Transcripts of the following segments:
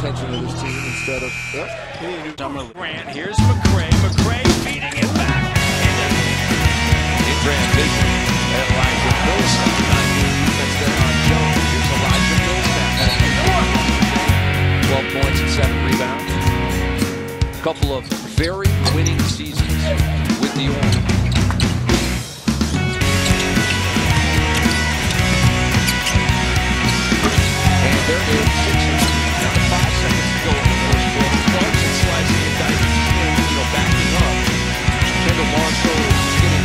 attention to this team instead of Grant. Here's McCray. McCray feeding it back. In transition, Elijah Millsap. Defense there on Jones. Here's Elijah Millsap. 12 points and 7 rebounds. A couple of very winning seasons with the Orange. And there is 6 now 5 seconds to go in the first quarter. Clarkson slicing and dicing, backing up. Kendall Marshall is getting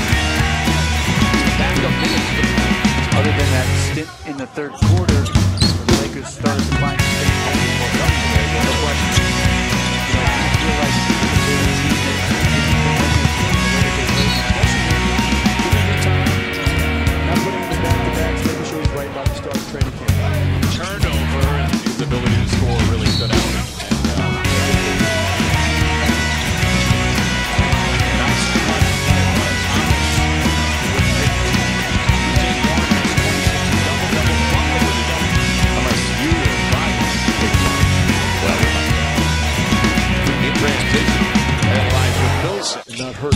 back up minutes. Other than that stint in the third quarter, the Lakers started to find some things home for them today. No question. I feel like they're a team that didn't bring in the way that they played. giving him time, not putting him in back-to-backs, making sure he's right about to start training camp. Turnover, and his ability to score really stood out. Nice cut. Unless you are right. In transition, Elijah Millsap. Not hurt.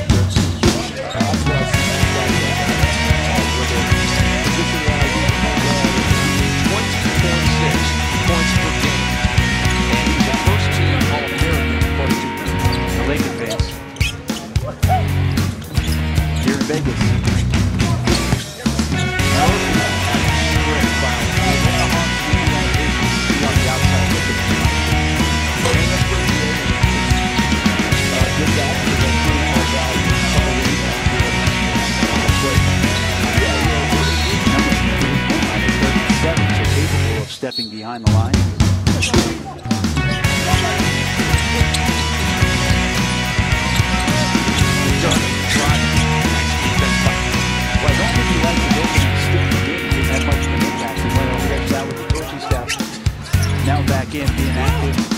Points per game. And he's a first-team All-American, according to The Lakers fans here in Vegas. Stepping behind the line. Well, I don't think he liked the opening stick the game. He didn't have much of an impact. He went over that with the coaching staff. Now back in, being active.